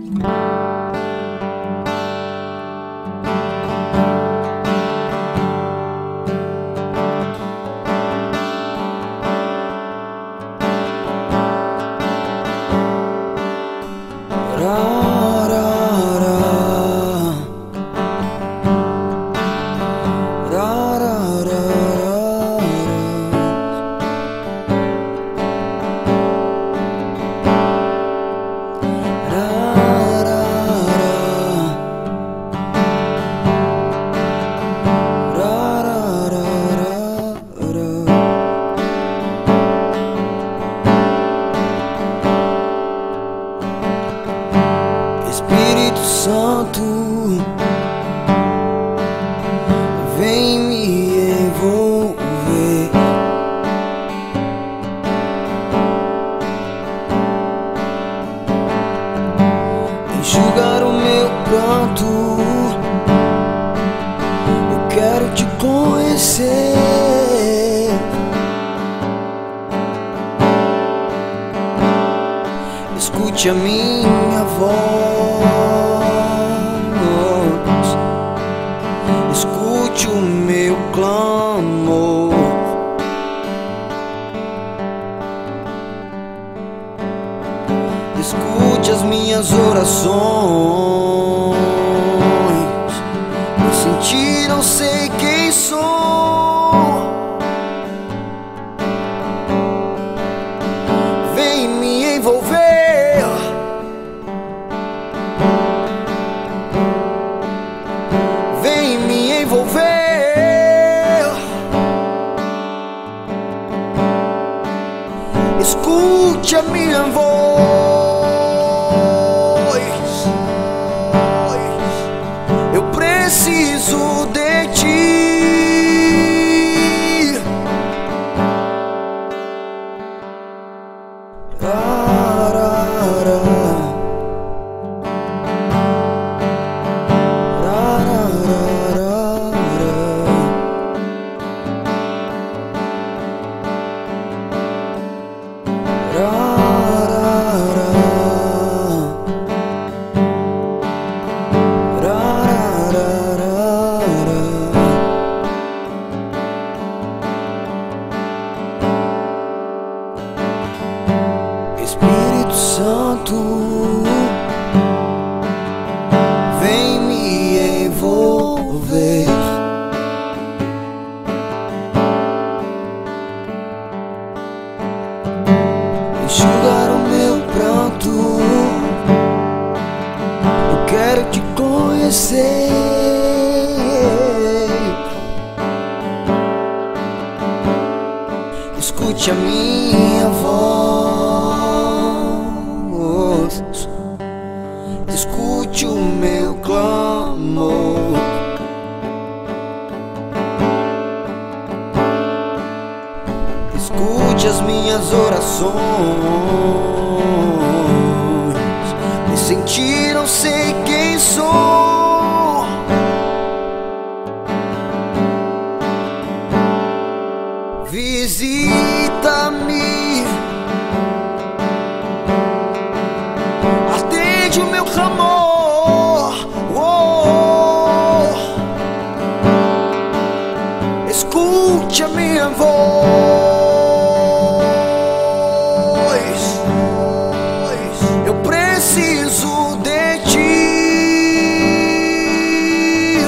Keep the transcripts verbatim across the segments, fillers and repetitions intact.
Espírito Santo, vem me envolver. Enxugar o meu pranto, eu quero te conhecer. Escute a minha voz, escute o meu clamor. Escute as minhas orações. Eu senti, não sei quem sou. Vem me envolver. Vem me envolver. Escute a minha voz. Eu preciso de ti. Rarara. Espírito Santo, vem me envolver. Enxugar o meu pranto, eu quero te conhecer. Escute a minha voz, escute o meu clamor. Escute as minhas orações. Me sentir, não sei quem sou. Visita-me, atende o meu clamor. Oh, escute a minha voz. Eu preciso de ti.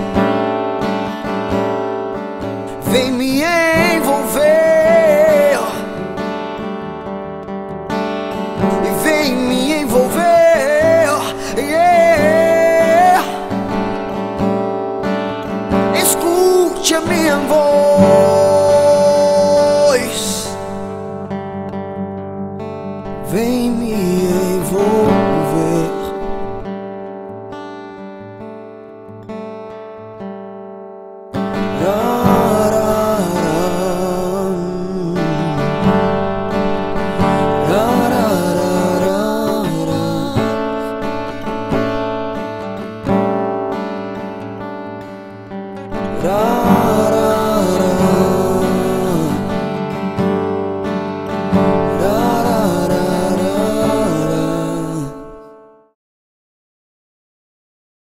Vem me envolver. E vem me envolver. Yeah. Escute a minha voz. Vem me envolver. Ra